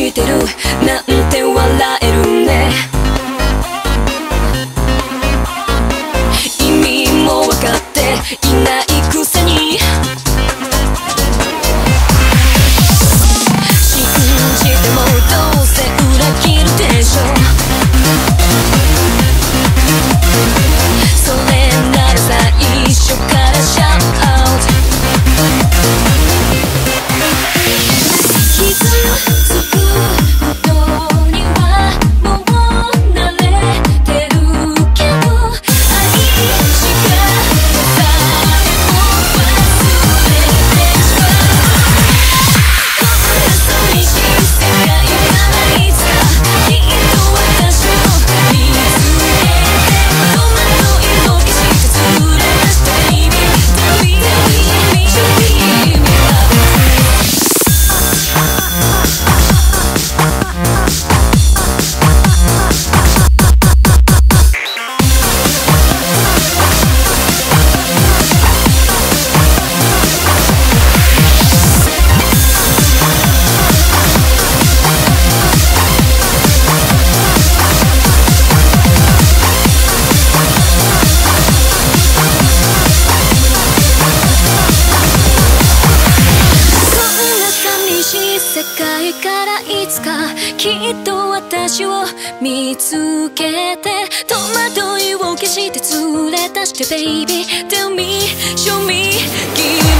いてるなんて笑えるね。意味も分かっていないくせに信じてもどうせ裏切るでしょ。それなら最初からシャウトアウト。傷つくことにはもう慣れてるけど、愛しかさえも忘れてしまう。こんな寂しい世界からいつかきっと私を見つけて、戸惑いを消して連れ出した Baby Tell me, tell me, should we be lovers?世界からいつかきっと私を見つけて、戸惑いを消して連れ出して Baby Tell me, show me, give me